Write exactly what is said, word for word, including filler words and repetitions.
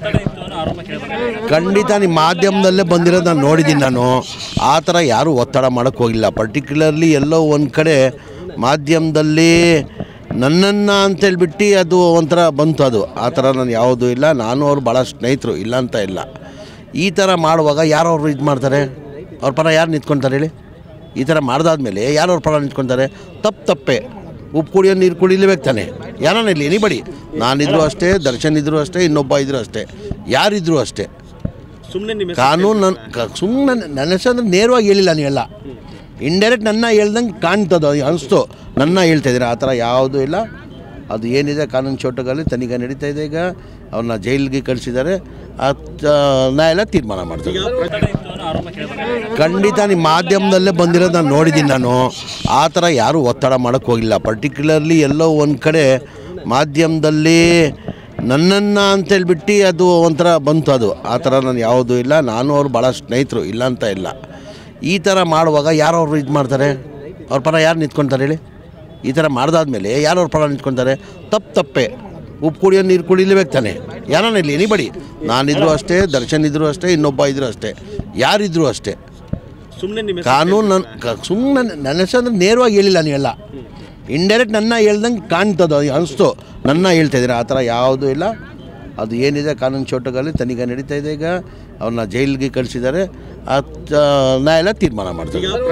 ಖಂಡಿತ ನಿಮ್ಮ ಮಾಧ್ಯಮದಲ್ಲೇ ಬಂದಿರೋದು ನಾನು ನೋಡಿದ್ದೀನಿ. ನಾನು ಆ ಥರ ಯಾರೂ ಒತ್ತಡ ಮಾಡೋಕ್ಕೆ ಹೋಗಿಲ್ಲ. ಪರ್ಟಿಕ್ಯುಲರ್ಲಿ ಎಲ್ಲೋ ಒಂದು ಕಡೆ ಮಾಧ್ಯಮದಲ್ಲಿ ನನ್ನನ್ನು ಅಂತೇಳ್ಬಿಟ್ಟು ಅದು ಒಂಥರ ಬಂತು. ಅದು ಆ ಥರ ನಾನು ಯಾವುದೂ ಇಲ್ಲ. ನಾನು ಅವ್ರು ಭಾಳ ಸ್ನೇಹಿತರು, ಇಲ್ಲ ಅಂತ ಇಲ್ಲ. ಈ ಥರ ಮಾಡುವಾಗ ಯಾರು ಅವರು ಇದು ಮಾಡ್ತಾರೆ? ಅವ್ರ ಪರ ಯಾರು ನಿಂತ್ಕೊಳ್ತಾರೆ ಹೇಳಿ? ಈ ಥರ ಮಾಡಿದಾದ್ಮೇಲೆ ಯಾರು ಅವ್ರ ಪರ ನಿಂತ್ಕೊಳ್ತಾರೆ? ತಪ್ಪು ತಪ್ಪೆ. ಉಪ್ಪು ಕುಡಿಯೋ ನೀರು ಕುಡಿಲೇಬೇಕು ತಾನೆ, ಯಾರನ್ನ ಇರಲಿ, ಎನಿಬಡಿ. ನಾನಿದ್ರು ಅಷ್ಟೇ, ದರ್ಶನ್ ಇದ್ದರೂ ಅಷ್ಟೇ, ಇನ್ನೊಬ್ಬ ಇದ್ದರೂ ಅಷ್ಟೇ, ಯಾರಿದ್ರು ಅಷ್ಟೇ. ಸುಮ್ಮನೆ ಕಾನೂನು ನನ್ನ ಸುಮ್ಮನೆ ನನ್ನ ಹೆಸರು ಅಂದರೆ ನೇರವಾಗಿ ಹೇಳಿಲ್ಲ ನೀವೆಲ್ಲ. ಇಂಡೈರೆಕ್ಟ್ ನನ್ನ ಹೇಳ್ದಂಗೆ ಕಾಣ್ತದೆ, ಅನಿಸ್ತು. ನನ್ನ ಹೇಳ್ತಾ ಇದ್ದೀರಾ, ಆ ಥರ ಯಾವುದೂ ಇಲ್ಲ. ಅದು ಏನಿದೆ ಕಾನೂನು ಚೌಟಗಳಲ್ಲಿ ತನಿಖೆ ನಡೀತಾ ಇದೆ. ಈಗ ಅವ್ರನ್ನ ಜೈಲಿಗೆ ಕಳಿಸಿದ್ದಾರೆ. ಅದು ನ್ಯಾಯಾಲಯ ತೀರ್ಮಾನ ಮಾಡ್ತಾರೆ. ಖಂಡಿತ ನಿಮ್ಮ ಮಾಧ್ಯಮದಲ್ಲೇ ಬಂದಿರೋದು ನಾನು ನೋಡಿದ್ದೀನಿ. ನಾನು ಆ ಥರ ಯಾರೂ ಒತ್ತಡ ಮಾಡೋಕ್ಕೆ ಹೋಗಿಲ್ಲ. ಪರ್ಟಿಕ್ಯುಲರ್ಲಿ ಎಲ್ಲೋ ಒಂದು ಕಡೆ ಮಾಧ್ಯಮದಲ್ಲಿ ನನ್ನನ್ನು ಅಂತೇಳ್ಬಿಟ್ಟು ಅದು ಒಂಥರ ಬಂತು. ಅದು ಆ ಥರ ನಾನು ಯಾವುದೂ ಇಲ್ಲ. ನಾನು ಅವ್ರು ಭಾಳ ಸ್ನೇಹಿತರು, ಇಲ್ಲ ಅಂತ ಇಲ್ಲ. ಈ ಥರ ಮಾಡುವಾಗ ಯಾರು ಅವರು ಇದು ಮಾಡ್ತಾರೆ? ಅವ್ರ ಪರ ಯಾರು ನಿಂತ್ಕೊಳ್ತಾರೆ ಹೇಳಿ? ಈ ಥರ ಮಾಡಿದಾದ್ಮೇಲೆ ಯಾರು ಅವ್ರ ಪರ ನಿಂತ್ಕೊಳ್ತಾರೆ? ತಪ್ಪು ತಪ್ಪೆ. ಉಪ್ಪು ಕುಡಿಯೋ ನೀರು ಕುಡಿಲೇಬೇಕು ತಾನೆ, ಯಾರನ್ನ ಇರಲಿ, ಎನಿಬಡಿ. ನಾನಿದ್ರು ಅಷ್ಟೇ, ದರ್ಶನ್ ಇದ್ದರೂ ಅಷ್ಟೇ, ಇನ್ನೊಬ್ಬ ಇದ್ದರೂ ಅಷ್ಟೇ, ಯಾರಿದ್ರು ಅಷ್ಟೇ. ಸುಮ್ಮನೆ ಕಾನೂನು ನನ್ನ ಸುಮ್ಮನೆ ನನ್ನ ಹೆಸರು ಅಂದರೆ ನೇರವಾಗಿ ಹೇಳಿಲ್ಲ ನೀವೆಲ್ಲ. ಇಂಡೈರೆಕ್ಟ್ ನನ್ನ ಹೇಳ್ದಂಗೆ ಕಾಣ್ತದೆ, ಅನಿಸ್ತು. ನನ್ನ ಹೇಳ್ತಾ ಇದ್ದೀರಾ, ಆ ಥರ ಯಾವುದೂ ಇಲ್ಲ. ಅದು ಏನಿದೆ ಕಾನೂನು ಚೌಟಗಳಲ್ಲಿ ತನಿಖೆ ನಡೀತಾ ಇದೆ. ಈಗ ಅವ್ರನ್ನ ಜೈಲಿಗೆ ಕಳಿಸಿದ್ದಾರೆ. ಅದು ನ್ಯಾಯಾಲಯ ತೀರ್ಮಾನ ಮಾಡ್ತಾರೆ.